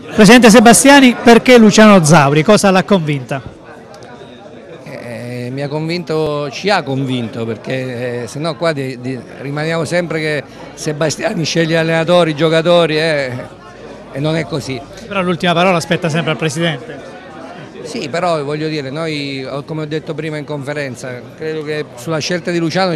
Presidente Sebastiani, perché Luciano Zauri? Cosa l'ha convinta? Mi ha convinto, ci ha convinto, perché se no qua rimaniamo sempre che Sebastiani sceglie allenatori, giocatori e non è così. Però l'ultima parola aspetta sempre al Presidente. Sì, però voglio dire, noi come ho detto prima in conferenza, credo che sulla scelta di Luciano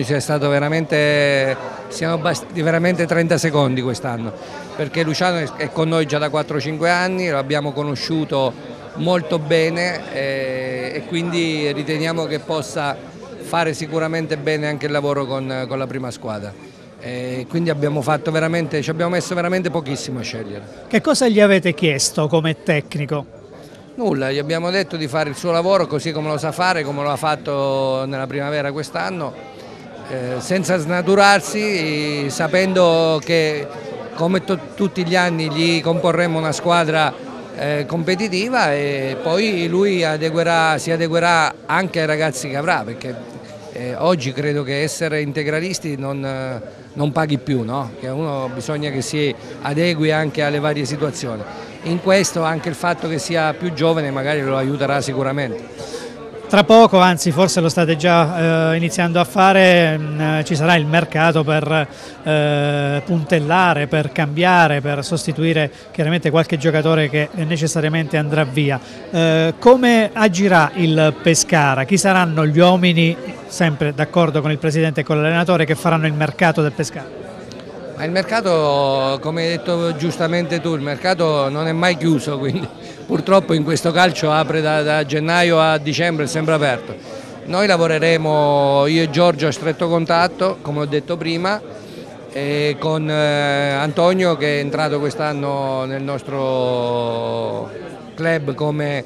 siano bastati veramente 30 secondi quest'anno, perché Luciano è con noi già da 4-5 anni, lo abbiamo conosciuto molto bene e quindi riteniamo che possa fare sicuramente bene anche il lavoro con la prima squadra. Quindi ci abbiamo messo veramente pochissimo a scegliere. Che cosa gli avete chiesto come tecnico? Nulla, gli abbiamo detto di fare il suo lavoro così come lo sa fare, come lo ha fatto nella primavera quest'anno, senza snaturarsi, sapendo che come tutti gli anni gli comporremo una squadra competitiva e poi lui si adeguerà anche ai ragazzi che avrà, perché oggi credo che essere integralisti non paghi più, no? Che uno bisogna che si adegui anche alle varie situazioni. In questo anche il fatto che sia più giovane magari lo aiuterà sicuramente. Tra poco, anzi forse lo state già iniziando a fare, ci sarà il mercato per puntellare, per cambiare, per sostituire chiaramente qualche giocatore che necessariamente andrà via. Come agirà il Pescara? Chi saranno gli uomini, sempre d'accordo con il Presidente e con l'allenatore, che faranno il mercato del Pescara? Ma il mercato, come hai detto giustamente tu, il mercato non è mai chiuso, quindi purtroppo in questo calcio apre da gennaio a dicembre, è sempre aperto. Noi lavoreremo, io e Giorgio, a stretto contatto, come ho detto prima, e con Antonio, che è entrato quest'anno nel nostro club come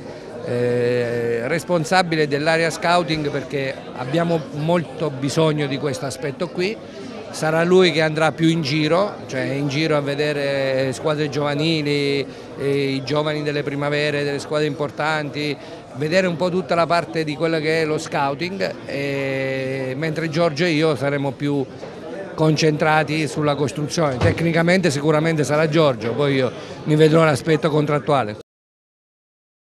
responsabile dell'area scouting, perché abbiamo molto bisogno di questo aspetto qui. Sarà lui che andrà più in giro, cioè in giro a vedere squadre giovanili, i giovani delle primavere, delle squadre importanti, vedere un po' tutta la parte di quello che è lo scouting, mentre Giorgio e io saremo più concentrati sulla costruzione. Tecnicamente sicuramente sarà Giorgio, poi io mi vedrò l'aspetto contrattuale.